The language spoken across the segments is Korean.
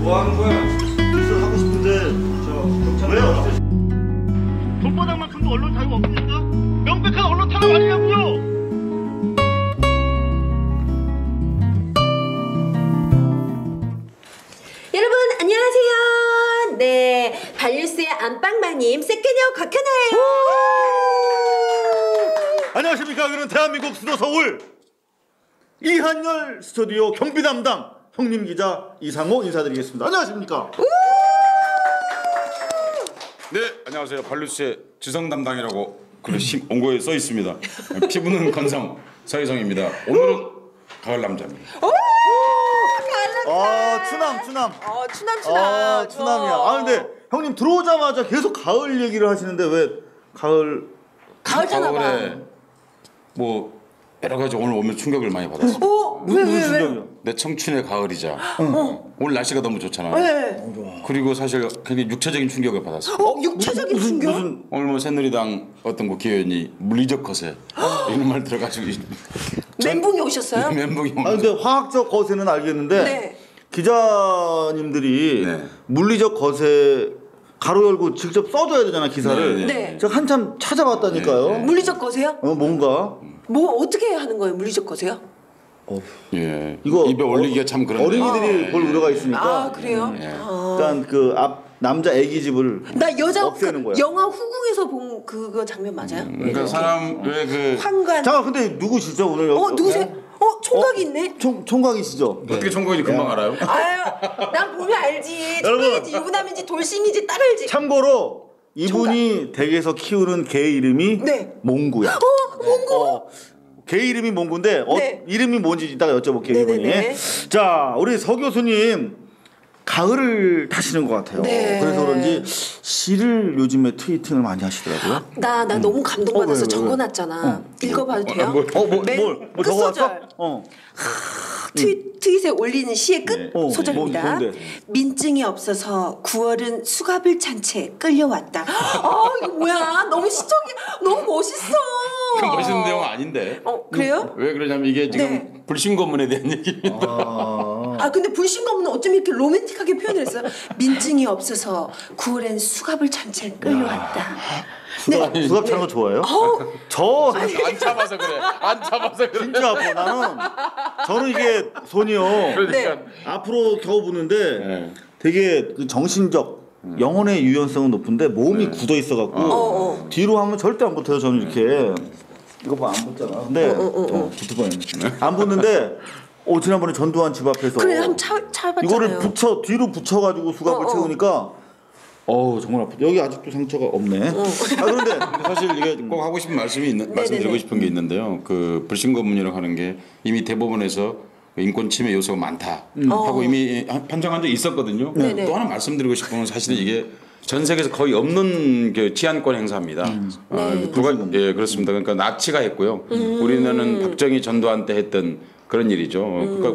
뭐 하는 거야? 기술 하고 싶은데 왜요? 손바닥만큼도 언론 자유가 없습니까? 명백한 언론 탄압 아니냐고요? 여러분 안녕하세요. 네, 발뉴스의 안방마님 세케녀 곽현아예요. 안녕하십니까. 그는 대한민국 수도 서울 이한열 스튜디오 경비 담당 형님 기자 이상호 인사드리겠습니다. 안녕하십니까. 네, 안녕하세요. 발루스의 지성 담당이라고 원고에 써 있습니다. 피부는 건성 서희성입니다. 오늘은 가을 남자입니다. 추남. 추남. 추남이야. 근데 형님 들어오자마자 계속 가을 얘기를 하시는데 왜 가을? 가을잖아 봐. 가을에 뭐 여러 가지 오늘 오면 충격을 많이 받았어요. 왜? 내 청춘의 가을이자 오늘 날씨가 너무 좋잖아요. 네. 그리고 사실 굉장히 육체적인 충격을 받았어요. 육체적인 충격? 오늘 뭐 새누리당 어떤 국회의원이 물리적 거세 이런 말 들어가지고 멘붕이 오셨어요? 멘붕이 근데 화학적 거세는 알겠는데 네. 기자님들이 네. 물리적 거세 가로 열고 직접 써줘야 되잖아 기사를. 네. 제가 한참 찾아봤다니까요. 물리적 거세요? 뭔가 뭐 어떻게 하는 거예요? 물리적 거세요? 예. 이거 입에 올리기가 참 그런데 어린이들이 볼 우려가 있으니까. 그래요? 일단 그 앞 남자 애기 집을 나 여자 없애는 거야. 영화 후궁에서 본 그거 장면 맞아요? 그러니까 사람 왜 그 황관. 잠깐 근데 누구시죠 오늘? 누구세요? 총각이 있네. 총각이시죠? 어떻게 총각인지 금방 알아요? 아유, 난 보면 알지. 여러분. 총각인지 유부남인지 돌싱인지 딱 알지. 참고로 이분이 댁에서 키우는 개 이름이 네. 몽구야. 몽구. 개 이름이 몽구인데 네. 이름이 뭔지 이따가 여쭤볼게요. 네네네. 이분이. 자, 우리 서 교수님 가을을 타시는 것 같아요. 네. 그래서 그런지 시를 요즘에 트위팅을 많이 하시더라고요. 나 너무 감동받아서 왜? 적어놨잖아. 읽어봐도 돼요? 뭐 적어왔어? 끝소절. 트윗에 올리는 시의 끝 소절입니다. 뭔데? 민증이 없어서 9월은 수갑을 찬 채 끌려왔다. 이거 뭐야? 너무 시적이야. 너무 멋있어. 그 멋있는 내용은 아닌데. 그래요? 왜 그러냐면 이게 지금 네. 불신검문에 대한 얘기입니다. 근데 불신검문은 어쩜 이렇게 로맨틱하게 표현을 했어요? 민증이 없어서 9월엔 수갑을 찬 채 끌려왔다. 수갑 차는 거 좋아해요? 안 잡아서 그래. 안 잡아서 그래. 진짜 아파. 저는 이게 손이요. 그러니까 앞으로 겨우 보는데 되게 그 정신적 영혼의 유연성은 높은데 몸이 굳어 있어갖고 뒤로 하면 절대 안 붙어요. 저는 이렇게 이거 봐 안 붙잖아. 근데 붙을 뻔했네. 안 붙는데 지난번에 전두환 집 앞에서 그래 한번 차봤잖아요. 이거를 뒤로 붙여가지고 수갑을 채우니까 정말 아프다. 여기 아직도 상처가 없네. 그런데 사실 이게 꼭 하고 싶은 말씀드리고 싶은 게 있는데요. 그 불신검문이라고 하는 게 이미 대법원에서 인권 침해 요소가 많다 하고 이미 판정한 적이 있었거든요. 또 하나 말씀드리고 싶은 건 사실은 이게 전 세계에서 거의 없는 그 치안권 행사입니다. 그렇습니다. 그러니까 나치가 했고요. 우리는 박정희 전두환 때 했던 그런 일이죠. 그러니까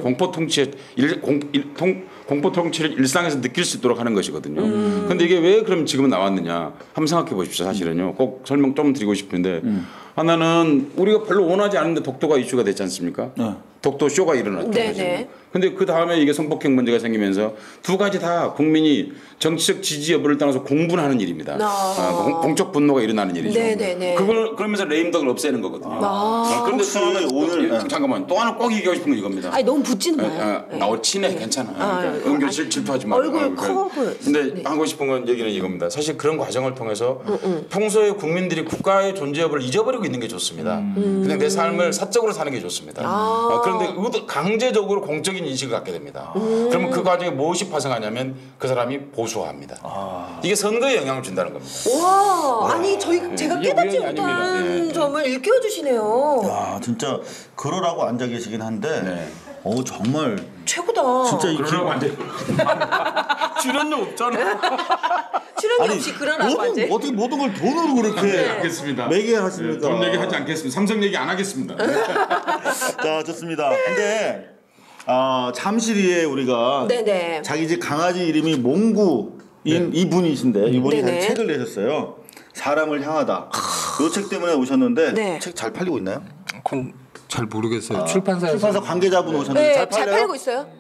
공포 통치를 일상에서 느낄 수 있도록 하는 것이거든요. 그런데 이게 왜 그럼 지금 나왔느냐? 한번 생각해 보십시오. 사실은요. 꼭 설명 좀 드리고 싶은데 하나는 우리가 별로 원하지 않은데 독도가 이슈가 됐지 않습니까? 독도 쇼가 일어났죠. 근데 그 다음에 이게 성폭행 문제가 생기면서 두 가지 다 국민이 정치적 지지 여부를 떠나서 공분하는 일입니다. 공적 분노가 일어나는 일이죠. 그걸 그러면서 레임덕을 없애는 거거든요. 그런데 또 하나 오늘 잠깐만 또 하나 꼭 얘기하고 싶은 건 이겁니다. 너무 붙지나요? 나 친해 괜찮아. 은근 질투하지 마. 얼굴 커 보여. 근데 하고 싶은 건 얘기는 이겁니다. 사실 그런 과정을 통해서 평소에 국민들이 국가의 존재 여부를 잊어버리고 있는 게 좋습니다. 그냥 내 삶을 사적으로 사는 게 좋습니다. 그런데 강제적으로 공적인 인식을 갖게 됩니다. 그러면 그 과정에 무엇이 파생하냐면 그 사람이 보수화합니다. 이게 선거에 영향을 준다는 겁니다. 아니 제가 깨닫지 못한 점을 일깨워 주시네요. 진짜 그러라고 앉아 계시긴 한데 정말 최고다. 진짜 그러라고 앉아. 출연료 없잖아. 출연료 없이 그러라고 앉아. 어떻게 모든 걸 돈으로 그렇게 알겠습니다. 매개 하십니까? 돈 얘기 하지 않겠습니다. 삼성 얘기 안 하겠습니다. 자, 좋습니다. 근데 잠시리에 우리가 자기 집 강아지 이름이 몽구인 이분이신데 이분이 책을 내셨어요. 사람을 향하다. 이 책 때문에 오셨는데 책 잘 팔리고 있나요? 그건 잘 모르겠어요. 출판사 관계자분 오셨는데 잘 팔리고 있어요?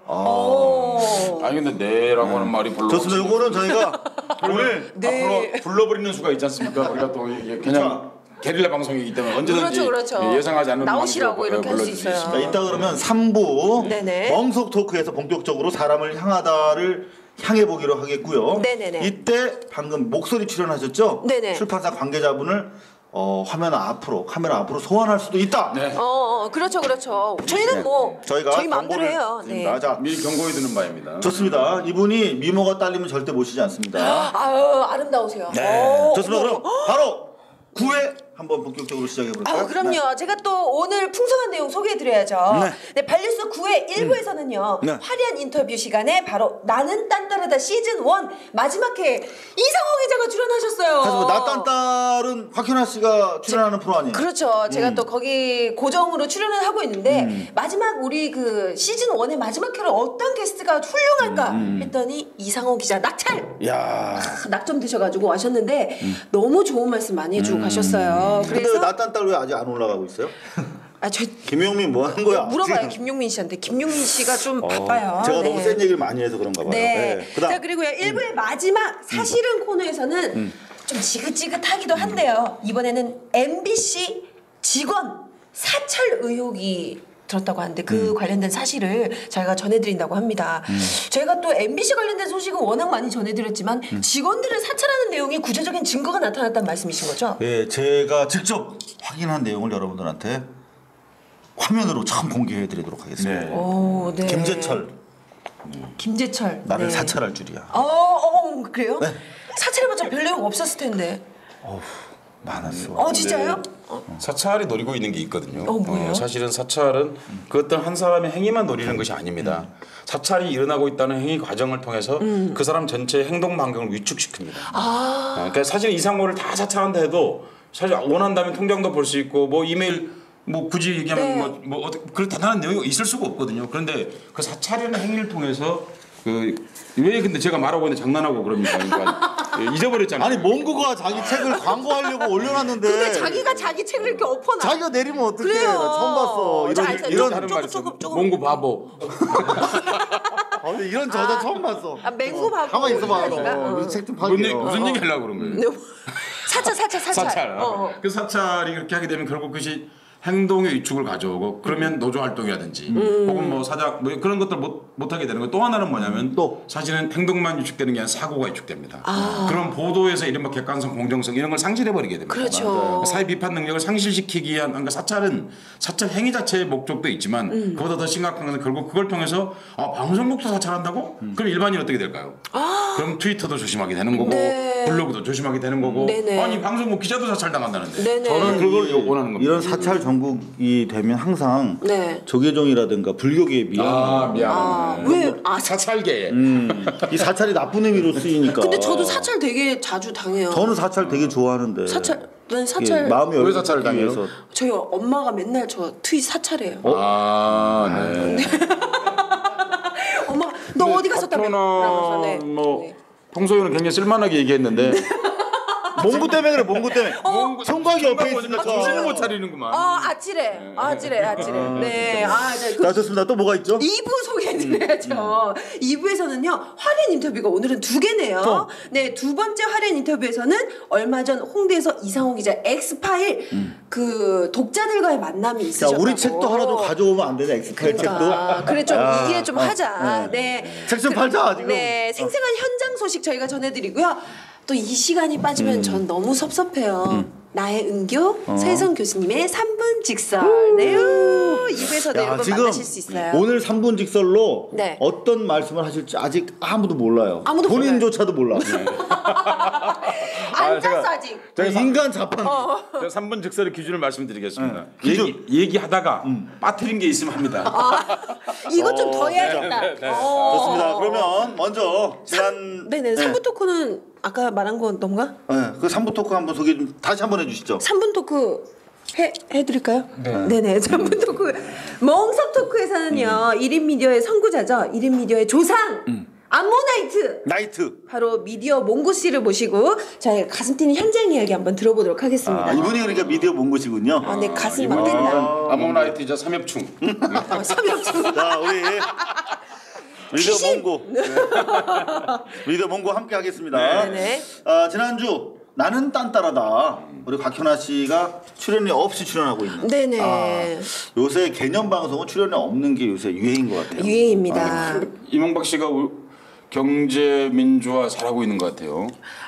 아니 근데 네라고 하는 말이 별로 좋습니다. 이거는 저희가 오늘 앞으로 불러버리는 수가 있지 않습니까? 우리가 또 이게 그냥 게릴라 방송이기 때문에 언제든지 그렇죠. 예상하지 않는 나오시라고 이렇게 할 수 불러줄 있어요. 자, 이따 그러면 3부 네네. 멍석 토크에서 본격적으로 사람을 향하다를 향해 보기로 하겠고요. 네네네. 이때 방금 목소리 출연하셨죠? 네네. 출판사 관계자분을 카메라 앞으로 소환할 수도 있다. 네. 그렇죠. 저희는 뭐 저희가 저희 마음대로 정보를 해요. 네. 드립니다. 자, 미리 경고해 두는 바입니다. 좋습니다. 이분이 미모가 딸리면 절대 모시지 않습니다. 아유 아름다우세요. 네. 좋습니다. 그럼 바로 9회 한번 본격적으로 시작해 볼까요? 그럼요. 제가 또 오늘 풍성한 내용 소개해드려야죠. 네, 발리스 9회 1부에서는요. 네. 화려한 인터뷰 시간에 바로 나는 딴따르다 시즌 1 마지막 회 이상호 기자가 출연하셨어요. 하지만 나딴딸은 박현아 씨가 출연하는 프로 아니에요? 그렇죠. 제가 또 거기 고정으로 출연을 하고 있는데 마지막 우리 그 시즌 1의 마지막 회를 어떤 게스트가 훌륭할까 했더니 이상호 기자 낙찰 야. 낙점 드셔가지고 와셨는데 너무 좋은 말씀 많이 해주고 가셨어요. 근데 왜 나딴딸 왜 아직 안 올라가고 있어요? 저 김용민 뭐 하는 거야? 물어봐요 김용민 씨한테. 김용민 씨가 좀 바빠요. 제가 네. 너무 센 얘기를 많이 해서 그런가 봐요. 네. 그다음 자 그리고요 1부의 마지막 사실은 코너에서는 좀 지긋지긋하기도 한데요. 이번에는 MBC 직원 사찰 의혹이 들었다고 하는데 그 관련된 사실을 저희가 전해드린다고 합니다. 저희가 또 MBC 관련된 소식은 워낙 많이 전해드렸지만 직원들을 사찰하는 내용이 구체적인 증거가 나타났다는 말씀이신 거죠? 네, 제가 직접 확인한 내용을 여러분들한테 화면으로 처음 공개해드리도록 하겠습니다. 네. 오, 네. 김재철 나를 네. 사찰할 줄이야. 그래요? 네. 사찰해봤자 별 내용 없었을 텐데. 많았어. 진짜요? 사찰이 노리고 있는 게 있거든요. 뭐예요? 사실은 사찰은 그 어떤 한 사람의 행위만 노리는 것이 아닙니다. 사찰이 일어나고 있다는 행위 과정을 통해서 그 사람 전체의 행동 반경을 위축시킵니다. 그러니까 사실 이상호를 다 사찰한다 해도 사실 원한다면 통장도 볼 수 있고 뭐 이메일 뭐 굳이 얘기하면 네. 뭐 그런 대단한 내용이 있을 수가 없거든요. 그런데 그 사찰이라는 행위를 통해서 왜 근데 제가 말하고 있는데 장난하고 그럽니까? 그러니까 잊어버렸잖아요. 아니 몽구가 자기 책을 광고하려고 올려놨는데 근데 자기가 자기 책을 이렇게 엎어놔. 자기가 내리면 어떡해? 그래요. 나 처음 봤어. 자, 알겠어요. 이런 다른 말 조금. 몽구 바보. 근데 이런 저자 처음 봤어. 맹구 바보. 가만히 있어봐. 이러니까. 책좀 무슨 팔게요. 얘기 하려고 그런 거예요? 네. 사찰. 그 사찰이 그렇게 하게 되면 결국 그것이 행동의 위축을 가져오고 그러면 노조 활동이라든지 혹은 뭐 사장 뭐 그런 것들 못 하게 되는 거. 또 하나는 뭐냐면 또 사실은 행동만 위축되는 게 아니라 사고가 위축됩니다. 그런 보도에서 이른바 객관성, 공정성 이런 걸 상실해 버리게 됩니다. 그렇죠. 사회 비판 능력을 상실시키기 위한 그러니까 사찰은 사찰 행위 자체의 목적도 있지만 그보다 더 심각한 것은 결국 그걸 통해서 방송국도 사찰한다고? 그럼 일반인 어떻게 될까요? 그럼 트위터도 조심하게 되는 거고 네. 블로그도 조심하게 되는 거고 네네. 아니 방송국 기자도 사찰당한다는데 네네. 저는 그걸 원하는 겁니다. 이런 사찰 전국이 되면 항상 네. 조계종이라든가 불교계에 미안. 왜? 사찰계. 이 사찰이 나쁜 의미로 쓰이니까. 근데 저도 사찰 되게 자주 당해요. 저는 사찰 되게 좋아하는데. 사찰 이게 마음이 왜 사찰을 당해요? 위해서. 저희 엄마가 맨날 저 트윗 사찰해요. 네. 엄마가 너 어디 갔었다며? 그러면서, 네. 뭐 평소에는 굉장히 쓸만하게 얘기했는데 몽구 때문에 그래. 몽구 때문에. 청각이 옆에 있으니까. 정신을 못 차리는구만. 아찔해. 네. 자, 좋습니다. 또 뭐가 있죠? 2부 소개해드려야죠. 2부에서는요 화려한 인터뷰가 오늘은 2개네요. 네, 두 번째 화려한 인터뷰에서는 얼마 전 홍대에서 이상호 기자 엑스파일 그 독자들과의 만남이 자, 있으셨다고. 우리 책도 하나 좀 가져오면 안 되냐? 엑스파일 책도. 그래 좀 야. 이해 좀 하자. 네. 책 좀 팔자 지금. 네, 생생한 현장 소식 저희가 전해드리고요. 또 이 시간이 빠지면 전 너무 섭섭해요. 나의 은교 서혜성 교수님의 3분 직설. 네, 2부에서도 야, 여러분 지금 만나실 수 있어요. 오늘 3분 직설로 네. 어떤 말씀을 하실지 아직 아무도 몰라요. 아무도 본인조차도 몰라. 안 짰어 아직. 인간 자판. 제가 3분 직설의 기준을 말씀드리겠습니다. 기준. 얘기하다가 빠뜨린 게 있으면 합니다. 이것 좀 더 해야겠다. 좋습니다. 그러면 먼저 지난 네네. 3분 토크는 아까 말한 거 넘가? 그 3부 토크 한번 소개 좀 다시 한번 해주시죠. 3분 토크 해드릴까요? 네네. 3분 토크. 멍석 토크에서는요 1인 미디어의 선구자죠. 1인 미디어의 조상 암모나이트 나이트. 바로 미디어 몽구 씨를 모시고 저희 가슴 뛰는 현장 이야기 한번 들어보도록 하겠습니다. 이분이 그러니까 미디어 몽고시군요. 네, 가슴 막 뛴다. 아모나이트이자 삼엽충. 삼엽충. 자, 우리 리더 몽고. 리더 몽고 함께 하겠습니다. 네네. 지난주 나는 딴따라다. 우리 곽현아 씨가 출연이 없이 출연하고 있는. 네네. 요새 개념 방송은 출연이 없는 게 요새 유행인 것 같아요. 유행입니다. 이명박 씨가 경제 민주화 잘하고 있는 것 같아요.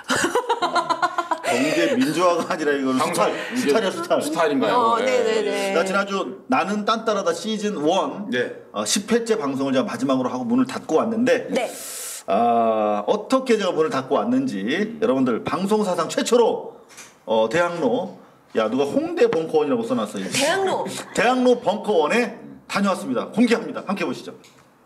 경제 민주화가 아니라 이건 스타일이야 스타일. 스타일인가요? 네네네. 지난주 나는 딴따라다 시즌 1 네. 10회째 방송을 제가 마지막으로 하고 문을 닫고 왔는데 네. 어떻게 제가 문을 닫고 왔는지 여러분들 방송 사상 최초로 대학로 누가 홍대 벙커원이라고 써놨어요. 대학로 벙커원에 다녀왔습니다. 공개합니다. 함께 보시죠.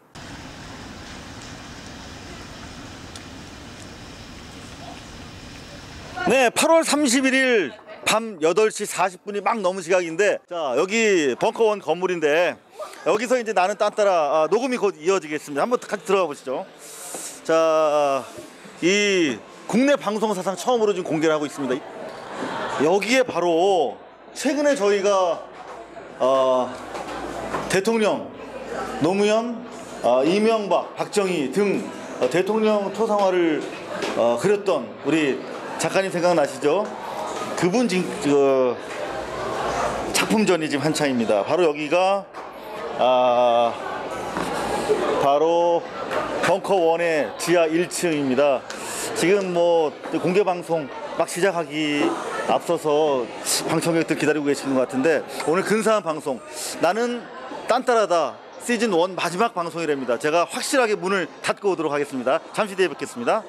네, 8월 31일 밤 8시 40분이 막 넘은 시각인데, 자, 여기 벙커원 건물인데 여기서 이제 나는 딴따라 녹음이 곧 이어지겠습니다. 한번 같이 들어가 보시죠. 자, 이 국내 방송 사상 처음으로 지금 공개를 하고 있습니다. 여기에 바로 최근에 저희가 대통령 노무현, 이명박, 박정희 등 대통령 토상화를 그렸던 우리 작가님 생각나시죠? 그분 지금 작품전이 지금 한창입니다. 바로 여기가 바로 벙커원의 지하 1층입니다. 지금 뭐 공개 방송 막 시작하기 앞서서 방청객들 기다리고 계시는 것 같은데, 오늘 근사한 방송 나는 딴따라다 시즌 1 마지막 방송이랍니다. 제가 확실하게 문을 닫고 오도록 하겠습니다. 잠시 뒤에 뵙겠습니다.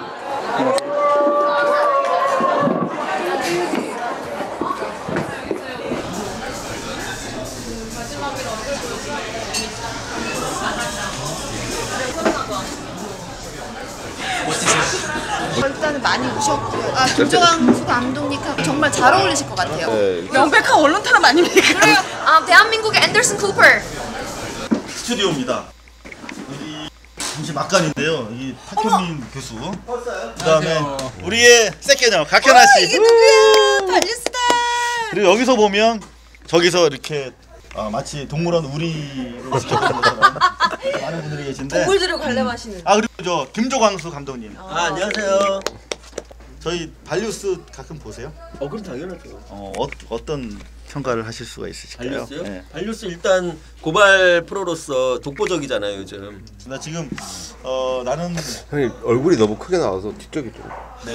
일단은 많이 우셨고요. 김정한 감독님 정말 잘 어울리실 것 같아요. 명백한 언론 탄압 아닙니까? 그래요. 대한민국의 앤더슨 쿠퍼. 스튜디오입니다. 여기 잠시 막간인데요. 이 탁현민 교수, 그다음에 우리의 새끼녀 곽현아 씨. 이게 누구야? 발뉴스다. 그리고 여기서 보면 저기서 이렇게 마치 동물원 우리로 지켜보는 것처럼 많은 분들이 계신데, 동물들을 관람하시는. 그리고 저 김조광수 감독님. 안녕하세요. 저희 발뉴스 가끔 보세요? 그럼 당연하죠. 어떤 평가를 하실 수가 있으실까요? 발뉴스요? 네. 발뉴스 일단 고발 프로로서 독보적이잖아요 요즘. 나 지금 나는 형님 얼굴이 너무 크게 나와서 뒤쪽이 좀.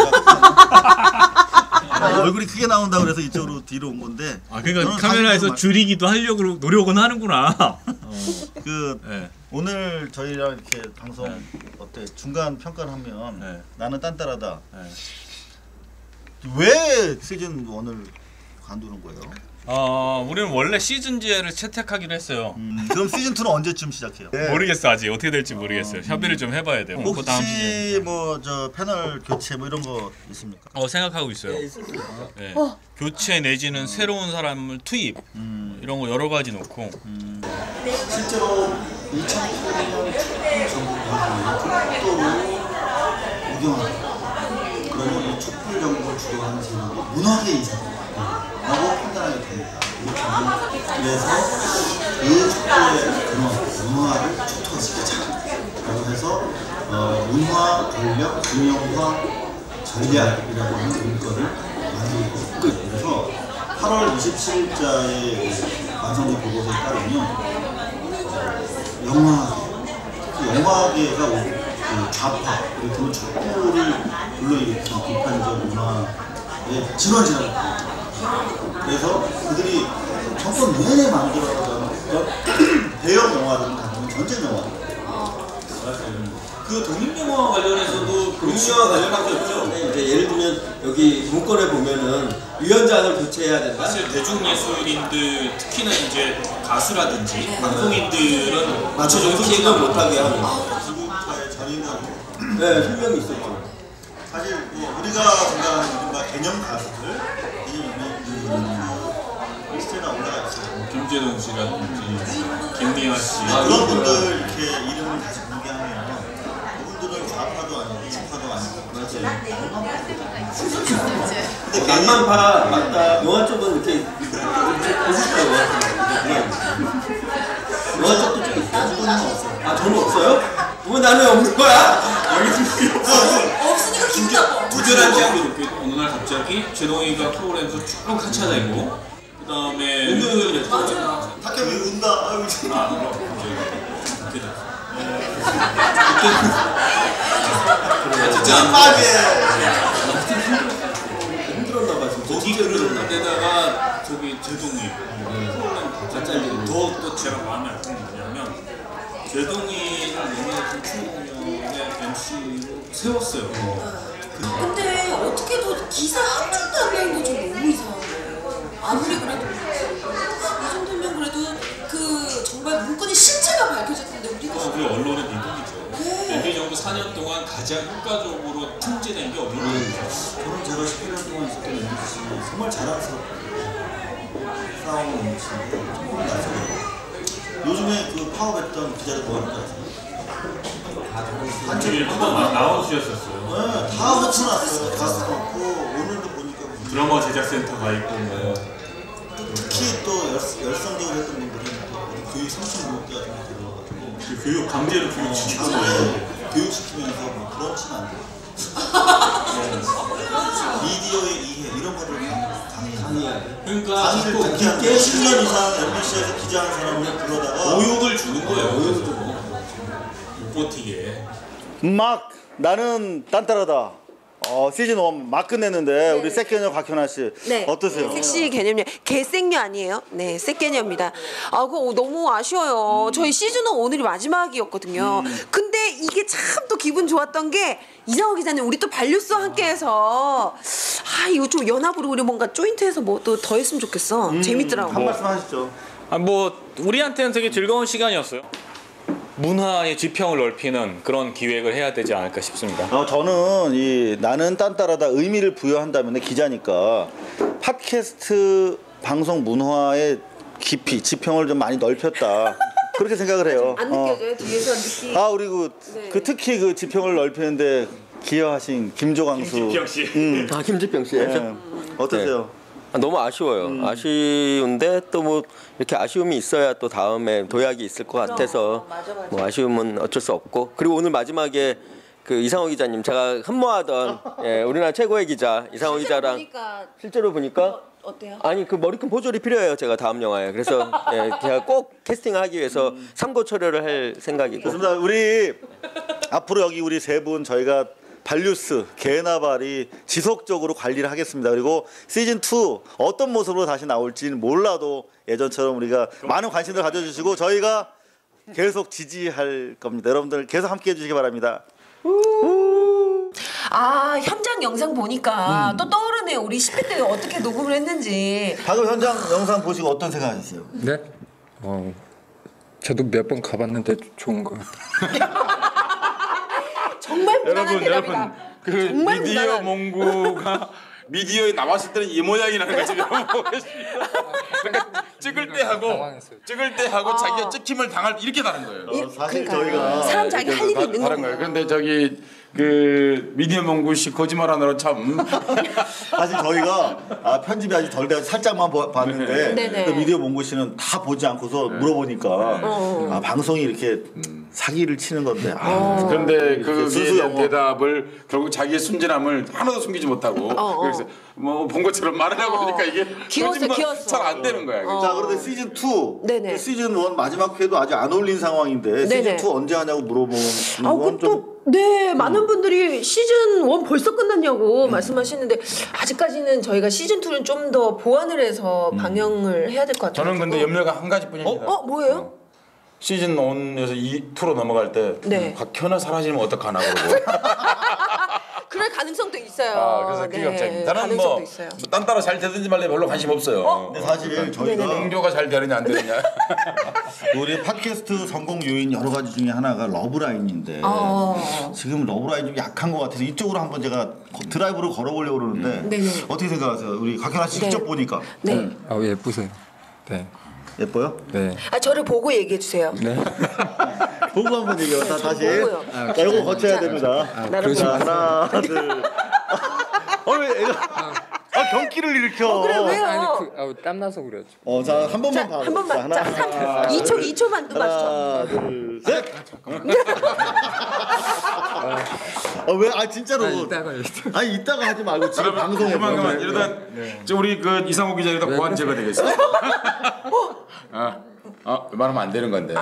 얼굴이 크게 나온다 그래서 이쪽으로 뒤로 온 건데. 그러니까 카메라에서 줄이기도 하려고 노력은 하는구나. 네. 오늘 저희랑 이렇게 방송 어때? 중간 평가를 하면 나는 딴따라다. 왜 시즌 1을 관두는 거예요? 우리는 원래 시즌제를 채택하기로 했어요. 그럼 시즌 2는 언제쯤 시작해요? 모르겠어, 아직 어떻게 될지 모르겠어요. 협의를 좀 해봐야 돼요. 그 다음 혹시 시즌. 뭐 저 패널 교체 뭐 이런 거 있습니까? 생각하고 있어요. 네. 교체 내지는 새로운 사람을 투입 이런 거 여러 가지 놓고. 실제로 2008년 촛불 정부 우경하다. 그러면 이 촛불 정부를 주도하는 세력이 문화계 인사라고 판단하게 됩니다. 그래서 그 촛불의 근원, 문화를 촉ထုတ်시키자. 라고 해서 문화, 권력, 금융화, 전략이라고 하는 문건을 만들고 있고, 그래서 8월 27일자의 완성된 보고서에 따르면 영화계가 좌파, 그리고 촛불을 불러일으킨 비판적 문화의 진원지라고 합니다. 그래서 그들이 정권 내내 만들어가는 대형 영화들은 다 전쟁 영화들. 그 독립영화 관련해서도 독립영화 관련한 게 없죠. 이제 예를 들면 여기 문건에 보면은 위원장을 교체해야 된다. 사실 대중예술인들 특히나 이제 가수라든지 방송인들은 맞춰서 기획을 못하게 하고. 지금까지 전인하고 설명이 있었죠. 사실 우리가 생각하는 이른바 개념 가수들, 리스트에나 올라가 있어요. 김재동 씨라든지 김미아 씨. 그런 분들 이렇게 이름을 다시 공개하면 그분들은 좌파도 아니고 우파도 아니고. 근데 낭만파 맞다. 영화 쪽은 이렇게 보시더라고요. 영화 쪽도 좀 있어요. 저는 없어요. 왜 나는 없는 거야? 없으니까 기분 나빠. 부지런하지 않게 이렇게 어느 날 갑자기 제동이가 프로그램에서 쭉 같이 하자 이거. 그다음에 은근히 맞아요. 탁현이 운다. 아유, 진짜. 진짜 힘들었나 봐 지금. 그런 데다가 저기 제동이 프로그램 더 제가 마음에 안 드는 게 뭐냐면 제동이를 너무 충동형의 MC로 세웠어요. 근데 어떻게도 기사 한 줄도 안 나는 게 좀 너무 이상해요. 아무리 그래도 이 정도면 그래도 그 정말 문건의 실체가 밝혀질 텐데 우리가 우리 언론의 미국이죠. 네. MB 정부 4년 동안 가장 효과적으로 통제된 게 언론입니다. 저는 제가 11년 동안 있었던 MBC 정말 자랑스럽고 싸움을 MBC인데 정말 낯설어요. 요즘에 그 파업했던 기자들 뭐 하는 거 아세요? 한번 나와주셨었어요. 네, 다 붙여놨어요. 다 붙여놓고 오늘도 보니까 드라마 제작센터가 있고 뭐 특히 또 열성적으로 했던 분들은 교육 35대 같은 거 들어가지고 그 교육 강제로 교육시키고 교육시키면서 뭐 그런 치면 안 돼요. 미디어의 이해 이런 거를 강의해야 돼. 그러니까 강의를 자꾸 듣게 하는데 10년 이상 MBC에서 기자한 사람을 불러다가 모욕을 주는 거예요. 모욕을 주고 못 버티게. 막 나는 딴따라다. 시즌 1 막 끝냈는데 우리 섹개녀 곽현아 씨 어떠세요? 섹시 개념이요. 개생녀 아니에요? 네, 섹개녀입니다. 아, 그거 너무 아쉬워요. 저희 시즌 1 오늘이 마지막이었거든요. 근데 이게 참 또 기분 좋았던 게 이상호 기자님 우리 또 반류스와 함께해서 아 이거 좀 연합으로 우리 뭔가 조인트해서 뭐 또 더 했으면 좋겠어. 재밌더라고. 한 말씀 하시죠. 뭐 우리한테는 되게 즐거운 시간이었어요. 문화의 지평을 넓히는 그런 기획을 해야 되지 않을까 싶습니다. 저는 이 나는 딴따라다 의미를 부여한다면 기자니까 팟캐스트 방송 문화의 깊이 지평을 좀 많이 넓혔다. 그렇게 생각을 해요. 안 느껴져요? 뒤에서 느낌. 우리 그 특히 그 지평을 넓히는데 기여하신 김조광수. 김지평 씨. 김지평 씨. 네. 어떠세요? 너무 아쉬워요. 아쉬운데 또 뭐 이렇게 아쉬움이 있어야 또 다음에 도약이 있을 것 같아서 뭐 아쉬움은 어쩔 수 없고 그리고 오늘 마지막에 그 이상호 기자님 제가 흠모하던 우리나라 최고의 기자 이상호 기자랑 실제로 보니까 어때요? 아니 그 머리끈 보조리 필요해요 제가 다음 영화에 그래서 제가 꼭 캐스팅을 하기 위해서 삼고 철회를 할 생각이고. 좋습니다. 우리 앞으로 여기 우리 세 분 저희가 발뉴스 개나발이 지속적으로 관리를 하겠습니다. 그리고 시즌 2 어떤 모습으로 다시 나올지는 몰라도 예전처럼 우리가 많은 관심을 가져주시고 저희가 계속 지지할 겁니다. 여러분들 계속 함께해 주시기 바랍니다. 아 현장 영상 보니까 또 떠오르네요. 우리 10회 때 어떻게 녹음을 했는지. 방금 현장 영상 보시고 어떤 생각하셨어요? 네? 저도 몇 번 가봤는데 좋은 것 같아요. 정말 무난한 대답이다. 그 정말 미디어 무난한. 몽구가 미디어에 나왔을 때는 이 모양이라는 걸 지금 보고 계십니다. 그러니까 찍을 때 하고 자기가 찍힘을 당할 때 이렇게 다른 거예요. 사실 그러니까요. 저희가 사람 자기 할 일이 있는 다른 거예요. 그런데 저기 그 미디어 몽구 씨 거짓말하느라 참 사실 저희가 편집이 아직 덜 돼서 살짝만 봤는데 네네. 그 미디어 몽구 씨는 다 보지 않고서 물어보니까 방송이 이렇게 사기를 치는 건데 그런데 그 수수 위에 대한 영어. 대답을 결국 자기의 순진함을 하나도 숨기지 못하고 그래서 뭐 본 것처럼 말을 하고 그러니까 이게 귀여웠어. 잘 안 되는 거야. 자 그런데 시즌 2 네네. 시즌 1 마지막 회도 아직 안 올린 상황인데 네네. 시즌 2 언제 하냐고 물어보는 건 좀 네, 많은 분들이 시즌 1 벌써 끝났냐고 말씀하시는데 아직까지는 저희가 시즌 2는 좀 더 보완을 해서 방영을 해야 될 것 같아요. 저는 근데 염려가 한 가지뿐입니다. 뭐예요? 시즌 1에서 2로 넘어갈 때 네. 곽현아 사라지면 어떡하나 그러고 그럴 가능성도 있어요. 그래서 그게 걱정입니다. 나는 가능성도 뭐 있어요. 딴 따라 잘 되든지 말래 별로 관심 없어요. 근데 사실 저희가 공조가 잘 되느냐 안 되느냐 우리 팟캐스트 성공 요인 여러 가지 중에 하나가 러브라인인데 지금 러브라인 좀 약한 것 같아서 이쪽으로 한번 제가 드라이브로 걸어보려고 그러는데 어떻게 생각하세요? 우리 곽현아 씨 직접 보니까 네. 예쁘세요. 네. 예뻐요? 네. 저를 보고 얘기해 주세요. 네. 보고 한번 얘기해요. 다시. 보고요. 자, 이거 거쳐야 됩니다. 나를 자, 하나, 둘. 왜 애가? 경기를 일으켜. 그래 왜요? 아니 땀나서 그랬죠. 자, 한 번만 자, 봐. 한 번만. 자, 2초만 또 맞춰. 하나, 둘, 셋. 왜? 진짜로. 이따가 하지 말고 지금 방송에. 그만 이러다 우리 그 이상호 기자 이러다 보안 제거 되겠어. 말하면 안 되는 건데.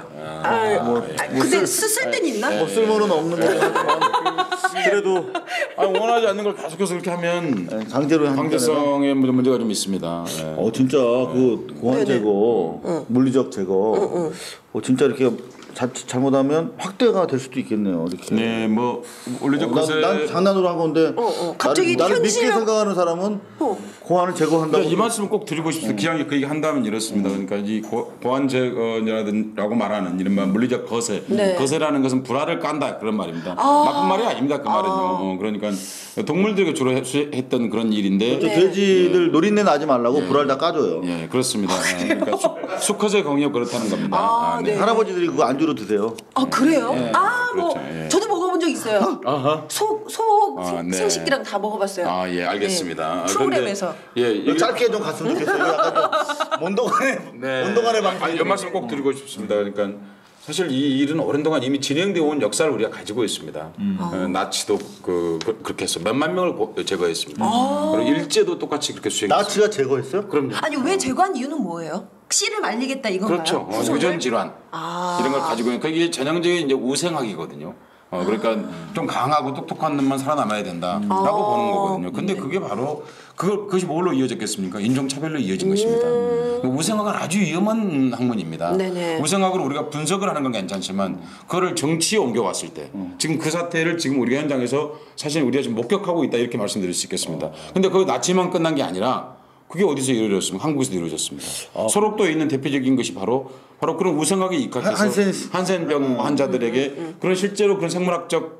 근데 쓸 데는 있나? 뭐 쓸모는 없는 거지만 그래도 원하지 않는 걸 계속해서 그렇게 하면 강제로 하는 강제성에 문제가 좀 있습니다. 진짜 그 고안 제거, 물리적 제거, 진짜 이렇게 잘못하면 확대가 될 수도 있겠네요. 이렇게. 네, 뭐 물리적 난 장난으로 한 건데 갑자기 나를 믿게 현실을- 생각하는 사람은 고안을 제거한다고. 이 말씀을 꼭 드리고 싶습니다. 기왕에 그 얘기 한다면 이렇습니다. 그러니까 이 고안 제거라고 말하는 이른바 물리적 거세, 네. 거세라는 것은 불화를 깐다 그런 말입니다. 나쁜 말이 아닙니다. 그 말은요. 그러니까 동물들에게 주로 했던 그런 일인데 돼지들 노린내 나지 말라고 불알 다 까줘요. 예, 그렇습니다. 그러니까 수컷의 공이요 그렇다는 겁니다. 네. 할아버지들이 그거 안주로 드세요. 그래요? 그렇죠. 저도 먹어본 적 있어요. 소 네. 생식기랑 다 먹어봤어요. 예, 알겠습니다. 네. 프로그램에서. 예, 짧게 좀 갔으면 좋겠어요. 약간 좀 온동안의 방송. 이 말씀 꼭 드리고 싶습니다. 그러니까 사실 이 일은 오랜 동안 이미 진행되어 온 역사를 우리가 가지고 있습니다. 나치도 그렇게 해서 몇만 명을 제거했습니다. 그리고 일제도 똑같이 그렇게 수행했습니다. 나치가 제거했어요? 그럼요. 아니 왜 제거한 이유는 뭐예요? 씨를 말리겠다 이건가요? 그렇죠. 후손을? 유전 질환 이런 걸 가지고 있는 그게 전형적인 이제 우생학이거든요. 그러니까 좀 강하고 똑똑한 놈만 살아남아야 된다라고 보는 거거든요. 근데 그게 바로 그것이 뭘로 이어졌겠습니까? 인종차별로 이어진 것입니다. 우생학은 아주 위험한 학문입니다. 네네. 우생학으로 우리가 분석을 하는 건 괜찮지만 그거를 정치에 옮겨왔을 때 지금 그 사태를 지금 우리가 현장에서 사실 우리가 지금 목격하고 있다 이렇게 말씀드릴 수 있겠습니다. 근데 그 나치만 끝난 게 아니라 그게 어디서 이루어졌습니까? 한국에서 이루어졌습니다. 소록도에 있는 대표적인 것이 바로 그런 우생학에 입각해서 한센병 환자들에게 그런 실제로 그런 생물학적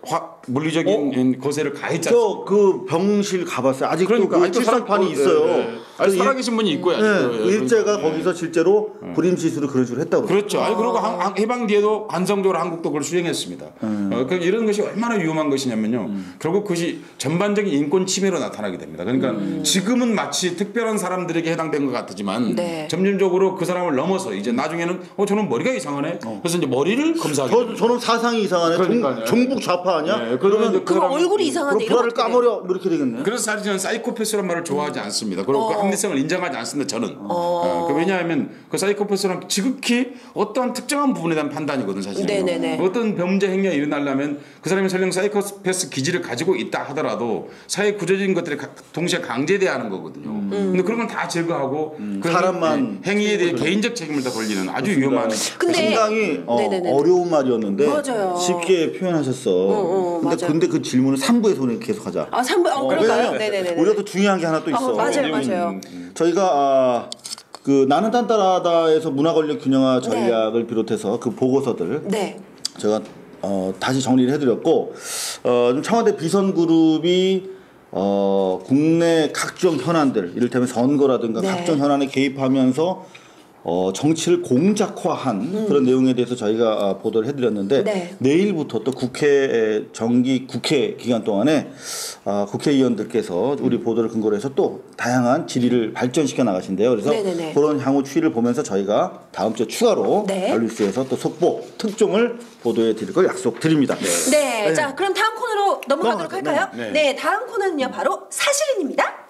물리적인 거세를 가했지 않습니까? 그 병실 가봤어요. 아직도 그러니까 그 칠산판이 있어요. 살아계신 분이 있고요. 일제가 거기서 실제로 불임 시술을 그런 식으로 했다고. 그렇죠. 그리고 해방 뒤에도 관성적으로 한국도 그걸 수행했습니다. 그러니까 이런 것이 얼마나 위험한 것이냐면요. 결국 그것이 전반적인 인권 침해로 나타나게 됩니다. 그러니까 지금은 마치 특별한 사람들에게 해당된 것 같지만 점진적으로 그 사람을 넘어서 이제 나중에는 저는 머리가 이상하네. 그래서 이제 머리를 검사하게 저는 사상이 이상하네. 종북 좌파 아니야? 그러면 그럼 얼굴이 이상한데 불알을 까버려 이렇게 되겠네. 그래서 사실 저는 사이코패스라는 말을 좋아하지 않습니다. 그리고 그 합리성을 인정하지 않습니다. 저는. 왜냐하면 그 사이코패스는 지극히 어떠한 특정한 부분에 대한 판단이거든 사실은. 네네네. 어떤 범죄 행위가 일어나려면 그 사람이 설령 사이코패스 기질을 가지고 있다 하더라도 사회 구조적인 것들이 동시에 강제돼야 하는 거거든요. 근데 그런 건 다 제거하고 그 사람만 행위에 대해 개인적 책임을 다 걸리는 아주 위험한. 근데 상당히 어려운 말이었는데 맞아요. 쉽게 표현하셨어. 근데 그 질문은 3부에서 오늘 계속 하자. 3부 그럴까요? 네네네. 우리가 또 중요한 게 하나 또 있어. 맞아요. 저희가 그 나는 딴따라다에서 문화 권력 균형화 전략을 비롯해서 그 보고서들 제가 다시 정리를 해드렸고 좀 청와대 비선 그룹이 국내 각종 현안들 이를테면 선거라든가 각종 현안에 개입하면서 정치를 공작화한 그런 내용에 대해서 저희가 보도를 해드렸는데 내일부터 또 정기 국회 기간 동안에 국회의원들께서 우리 보도를 근거로 해서 또 다양한 질의를 발전시켜 나가신대요. 그래서 그런 향후 추이를 보면서 저희가 다음 주에 추가로 알류스에서 또 속보 특종을 보도해 드릴 걸 약속드립니다. 네. 자, 그럼 다음 코너로 넘어가도록 할까요? 네, 다음 코너는요 바로 사실인입니다.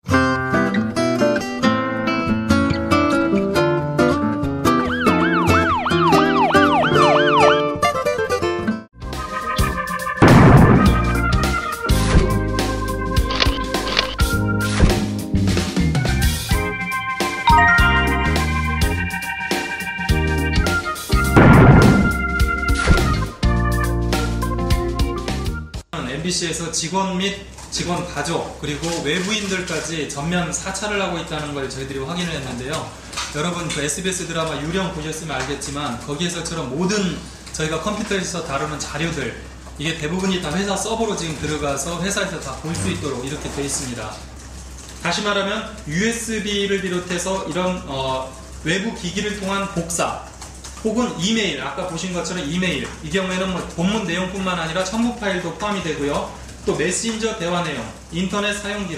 MBC에서 직원 및 직원 가족 그리고 외부인들까지 전면 사찰을 하고 있다는 걸 저희들이 확인을 했는데요. 여러분 그 SBS 드라마 유령 보셨으면 알겠지만 거기에서처럼 모든 저희가 컴퓨터에서 다루는 자료들 이게 대부분이 다 회사 서버로 지금 들어가서 회사에서 다 볼 수 있도록 이렇게 되어 있습니다. 다시 말하면 USB를 비롯해서 이런 외부 기기를 통한 복사 혹은 이메일, 아까 보신 것처럼 이메일, 이 경우에는 뭐 본문 내용뿐만 아니라 첨부 파일도 포함이 되고요. 또 메신저 대화 내용, 인터넷 사용 기록,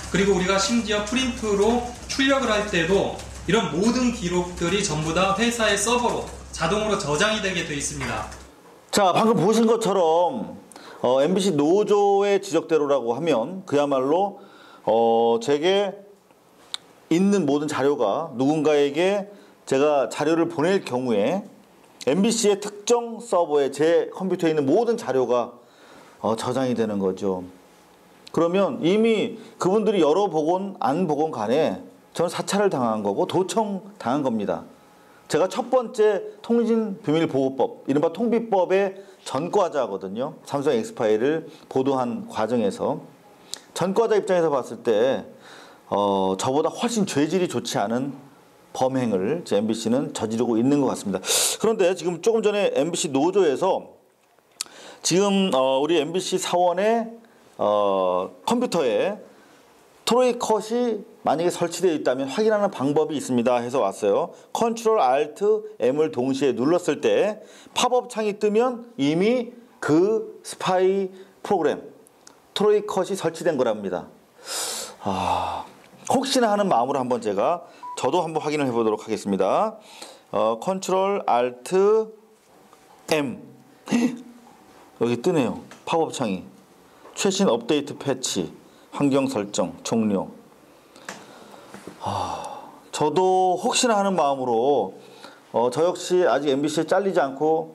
그리고 우리가 심지어 프린트로 출력을 할 때도 이런 모든 기록들이 전부 다 회사의 서버로 자동으로 저장이 되게 돼 있습니다. 자, 방금 보신 것처럼 MBC 노조의 지적대로라고 하면 그야말로 제게 있는 모든 자료가 누군가에게 제가 자료를 보낼 경우에 MBC의 특정 서버에 제 컴퓨터에 있는 모든 자료가 저장이 되는 거죠. 그러면 이미 그분들이 열어보건 안 보건 간에 저는 사찰을 당한 거고 도청당한 겁니다. 제가 첫 번째 통신비밀보호법, 이른바 통비법의 전과자거든요. 삼성 엑스파일을 보도한 과정에서 전과자 입장에서 봤을 때 저보다 훨씬 죄질이 좋지 않은 범행을 MBC는 저지르고 있는 것 같습니다. 그런데 지금 조금 전에 MBC 노조에서 지금 우리 MBC 사원의 컴퓨터에 트로이 컷이 만약에 설치되어 있다면 확인하는 방법이 있습니다 해서 왔어요. 컨트롤 알트 M을 동시에 눌렀을 때 팝업 창이 뜨면 이미 그 스파이 프로그램 트로이 컷이 설치된 거랍니다. 혹시나 하는 마음으로 한번 저도 한번 확인을 해보도록 하겠습니다. 컨트롤 알트 M 여기 뜨네요. 팝업 창이 최신 업데이트 패치 환경 설정 종료. 저도 혹시나 하는 마음으로 저 역시 아직 MBC에 잘리지 않고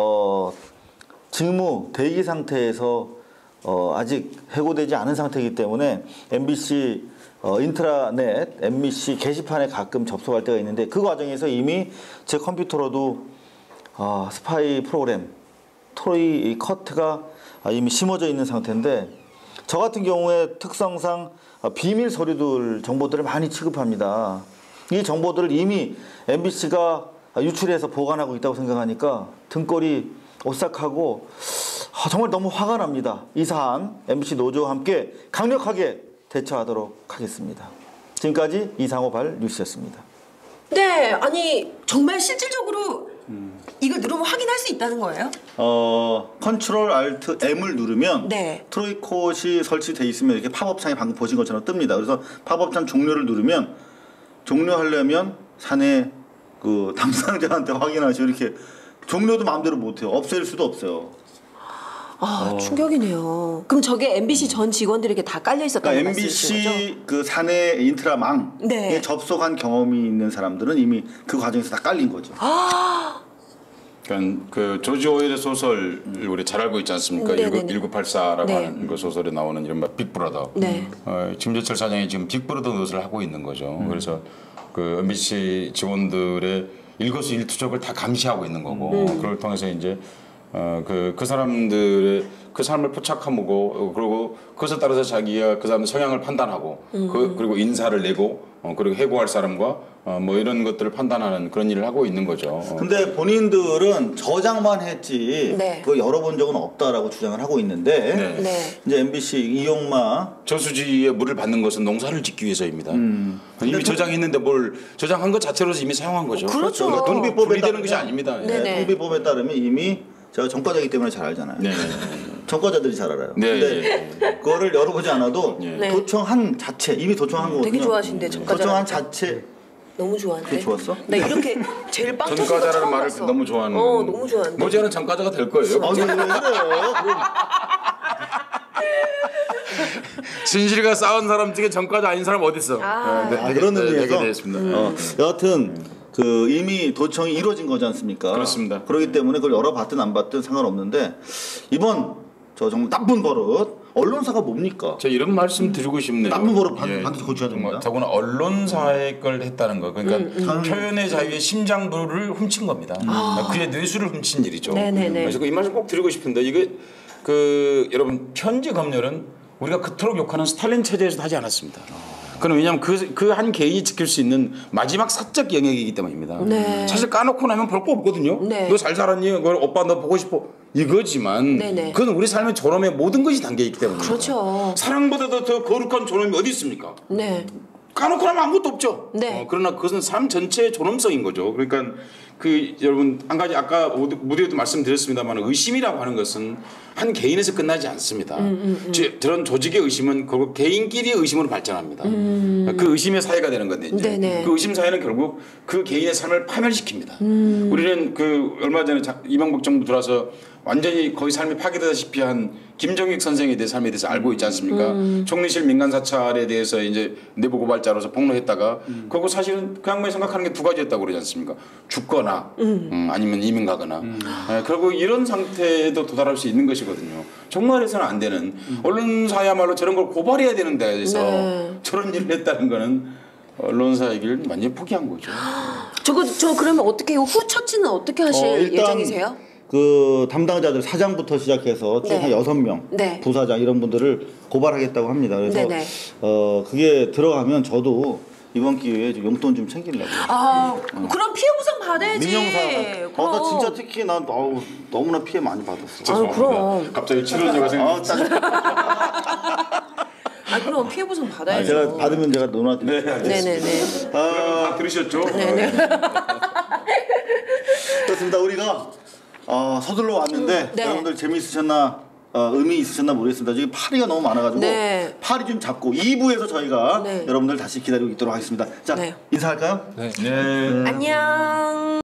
직무 대기 상태에서 아직 해고되지 않은 상태이기 때문에 MBC 인트라넷 MBC 게시판에 가끔 접속할 때가 있는데 그 과정에서 이미 제 컴퓨터로도 스파이 프로그램 트로이 커트가 이미 심어져 있는 상태인데 저 같은 경우에 특성상 비밀 서류들 정보들을 많이 취급합니다. 이 정보들을 이미 MBC가 유출해서 보관하고 있다고 생각하니까 등골이 오싹하고 정말 너무 화가 납니다. 이 사안 MBC 노조와 함께 강력하게 대처하도록 하겠습니다. 지금까지 이상호 발 뉴스였습니다. 네, 아니 정말 실질적으로 이걸 누르면 확인할 수 있다는 거예요? 컨트롤 알트 M을 누르면 네. 트로이 컷이 설치되어 있으면 이렇게 팝업 창이 방금 보신 것처럼 뜹니다. 그래서 팝업 창 종료를 누르면 종료하려면 사내 그 담당자한테 확인하시고 이렇게 종료도 마음대로 못해요. 없앨 수도 없어요. 충격이네요. 그럼 저게 MBC 전 직원들에게 다 깔려 있었다는 그러니까 말씀이신 거죠? MBC 그 사내 인트라망에 네. 접속한 경험이 있는 사람들은 이미 그 과정에서 다 깔린 거죠. 그러니까 그 조지 오웰의 소설 우리 잘 알고 있지 않습니까? 1984라고 하는 그 소설에 나오는 이른바 빅브라더. 김재철 사장이 지금 빅브라더 노릇을 하고 있는 거죠. 그래서 그 MBC 직원들의 일거수일투족을 다 감시하고 있는 거고 그걸 통해서 이제 그 사람들의 그 삶을 포착하고 그리고 그것에 따라서 자기가 그 사람의 성향을 판단하고 그리고 인사를 내고 그리고 해고할 사람과 뭐 이런 것들을 판단하는 그런 일을 하고 있는 거죠. 근데 본인들은 저장만 했지 그거 열어본 적은 없다라고 주장을 하고 있는데 이제 MBC 이용마 저수지에 물을 받는 것은 농사를 짓기 위해서입니다. 이미 저장했는데 뭘 저장한 것 자체로서 이미 사용한 거죠. 그렇죠. 통비법에 따르는 것이 아닙니다. 통비법에 따르면 이미 제가 전과자이기 때문에 잘 알잖아요. 전과자들이 잘 알아요. 근데 그거를 열어보지 않아도 도청한 자체 이미 도청한 거거든요. 되게 좋아하신데 전과자. 도청한 자체 너무 좋아하는데. 그게 좋았어? 나 이렇게 제일 빵 터진 거 전과자라는 처음 말을 봤어. 너무 좋아하는. 너무 좋아하는데. 머지않은 전과자가 될 거예요. 왜 그래요? 진실과 싸운 사람 중에 전과자 아닌 사람 어디 있어? 그런 의미에서 되겠습니다. 여하튼 그 이미 도청이 이루어진 거지 않습니까? 그렇습니다. 그렇기 때문에 그걸 열어봤든 안 봤든 상관없는데 이번 저 정말 나쁜 버릇 언론사가 뭡니까? 저 이런 말씀 드리고 싶네요. 나쁜 버릇 반드시 고쳐야 됩니다. 더구나 언론사의 걸 했다는 거. 그러니까 표현의 자유의 심장부를 훔친 겁니다. 그의 뇌수를 훔친 일이죠. 그래서 이 말씀 꼭 드리고 싶은데 이게 여러분 현재 검열은 우리가 그토록 욕하는 스탈린 체제에서도 하지 않았습니다. 그건 왜냐하면 그 한 개인이 지킬 수 있는 마지막 사적 영역이기 때문입니다. 사실 까놓고 나면 볼 거 없거든요. 너 잘 살았니? 오빠 너 보고 싶어. 이거지만 그건 우리 삶의 존엄의 모든 것이 담겨 있기 때문에. 그렇죠. 사랑보다도 더 거룩한 존엄이 어디 있습니까? 까놓고 나면 아무것도 없죠. 네. 그러나 그것은 삶 전체의 존엄성인 거죠. 그러니까 여러분 한 가지 아까 무대에도 말씀드렸습니다만 의심이라고 하는 것은 한 개인에서 끝나지 않습니다. 저런 조직의 의심은 결국 개인끼리의 의심으로 발전합니다. 그 의심의 사회가 되는 건데 이제 그 의심 사회는 결국 그 개인의 삶을 파멸시킵니다. 우리는 얼마 전에 이명박 정부 들어와서 완전히 거의 삶이 파괴되다시피 한 김정익 선생에 대해 삶에 대해서 알고 있지 않습니까? 총리실 민간 사찰에 대해서 이제 내부 고발자로서 폭로했다가 그거 사실은 그 양반이 생각하는 게 두 가지였다고 그러지 않습니까? 죽거나 아니면 이민 가거나 결국 이런 상태에도 도달할 수 있는 것이거든요. 정말 해서는 안 되는 언론사야말로 저런 걸 고발해야 되는 데에서 저런 일을 했다는 거는 언론사의 길을 완전히 포기한 거죠. 저 그러면 어떻게 후 처치는 어떻게 하실 예정이세요? 그 담당자들 사장부터 시작해서 쭉 한 6명 부사장 이런 분들을 고발하겠다고 합니다. 그래서 그게 들어가면 저도 이번 기회에 용돈 좀 챙기려고. 그럼 피해 보상 받아야지. 민영사. 나 진짜 특히 나 너무나 피해 많이 받았어. 그럼. 갑자기 치료제가 생겼어. 그럼 피해 보상 받아야죠. 제가 받으면 제가 논하드릴게요. 네네네. 다 들으셨죠? 네네. 그렇습니다. 우리가 서둘러 왔는데 여러분들 재미있으셨나 의미 있으셨나 모르겠습니다. 지금 파리가 너무 많아가지고 파리 좀 잡고 2부에서 저희가 여러분들 다시 기다리고 있도록 하겠습니다. 자 인사할까요? 안녕.